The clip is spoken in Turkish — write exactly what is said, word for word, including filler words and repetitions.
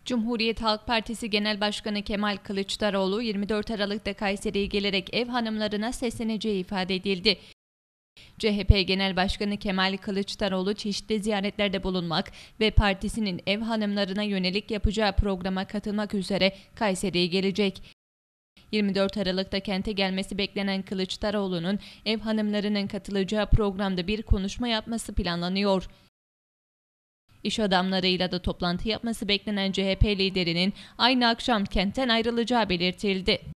Cumhuriyet Halk Partisi Genel Başkanı Kemal Kılıçdaroğlu yirmi dört Aralık'ta Kayseri'ye gelerek ev hanımlarına sesleneceği ifade edildi. C H P Genel Başkanı Kemal Kılıçdaroğlu çeşitli ziyaretlerde bulunmak ve partisinin ev hanımlarına yönelik yapacağı programa katılmak üzere Kayseri'ye gelecek. yirmi dört Aralık'ta kente gelmesi beklenen Kılıçdaroğlu'nun ev hanımlarının katılacağı programda bir konuşma yapması planlanıyor. İş adamlarıyla da toplantı yapması beklenen C H P liderinin aynı akşam kentten ayrılacağı belirtildi.